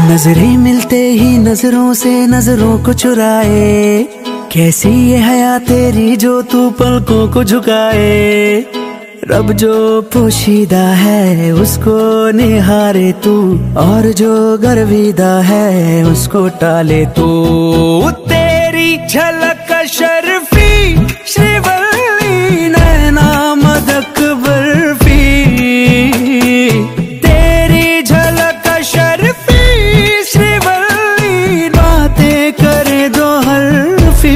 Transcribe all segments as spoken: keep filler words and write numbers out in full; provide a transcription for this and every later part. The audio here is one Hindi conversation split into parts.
नजरें मिलते ही नजरों से नजरों को चुराए, कैसी ये हया तेरी जो तू पलकों को झुकाए। रब जो पोशीदा है उसको निहारे तू, और जो गर्विदा है उसको टाले तू। तेरी झलक शर्फी श्रीवल्ली नैना मदक बर्फी, तेरी झलक शर्फी श्रीवल्ली बातें करे दो हल्फी।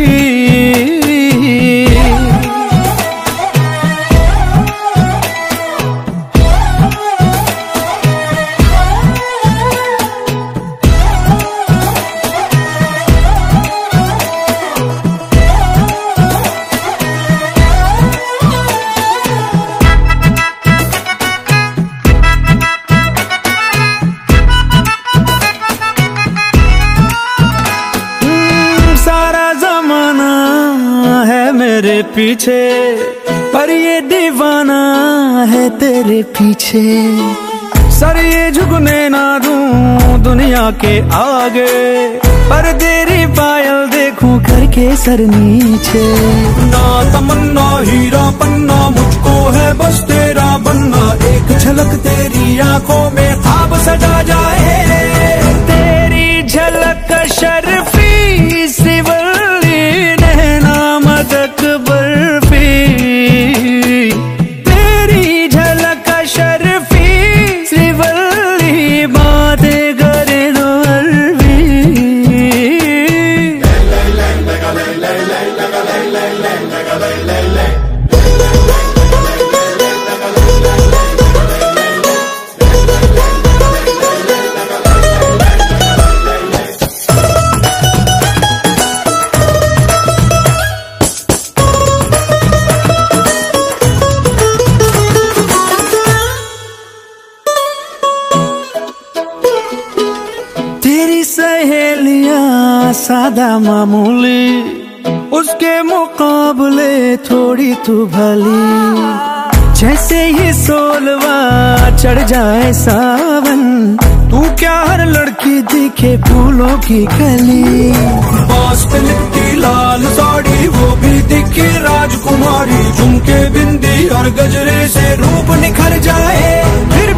मेरे पीछे पर ये दीवाना है तेरे पीछे, सर ये झुकने ना दूं दुनिया के आगे, पर तेरी पायल देखूं करके सर नीचे। ना तमन्ना हीरा पन्ना मुझको है बस तेरा बनना, एक झलक तेरी आंखों में ख्वाब सजा जाए। तेरी झलक शर्फी श्रीवल्ली नैना मदक बर्फी, तेरी झलक शर्फी श्रीवल्ली बातें करे दो हल्फी। तेरी सहेलियां सादा मामूली, उसके मुकाबले थोड़ी तू भली। जैसे ही सोलवा चढ़ जाए सावन, तू क्या हर लड़की दिखे फूलों की कली। बास पे लिपटी लाल साड़ी वो भी दिखे राजकुमारी, झुमके बिंदी और गजरे से रूप निखर जाए। फिर